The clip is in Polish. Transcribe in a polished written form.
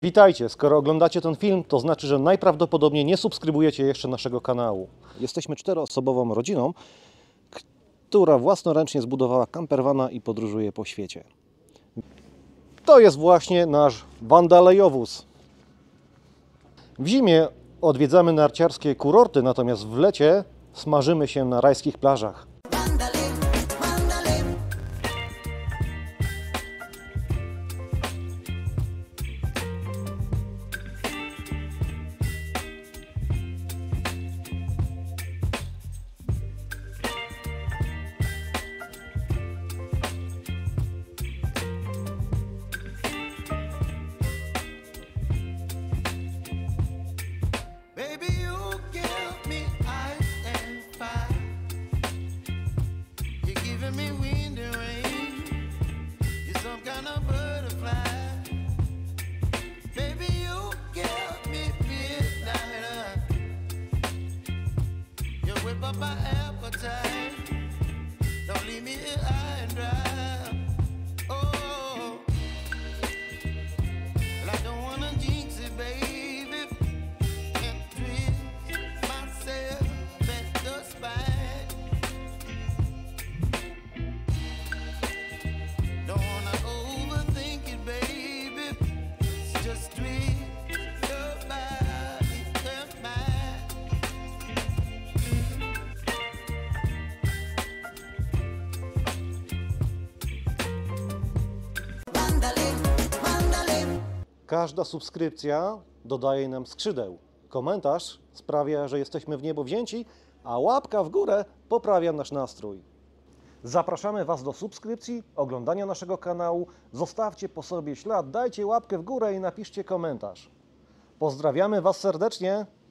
Witajcie, skoro oglądacie ten film, to znaczy, że najprawdopodobniej nie subskrybujecie jeszcze naszego kanału. Jesteśmy czteroosobową rodziną, która własnoręcznie zbudowała campervana i podróżuje po świecie. To jest właśnie nasz Wandalejowóz. W zimie odwiedzamy narciarskie kurorty, natomiast w lecie smażymy się na rajskich plażach. Każda subskrypcja dodaje nam skrzydeł. Komentarz sprawia, że jesteśmy w niebo wzięci, a łapka w górę poprawia nasz nastrój. Zapraszamy Was do subskrypcji, oglądania naszego kanału. Zostawcie po sobie ślad, dajcie łapkę w górę i napiszcie komentarz. Pozdrawiamy Was serdecznie.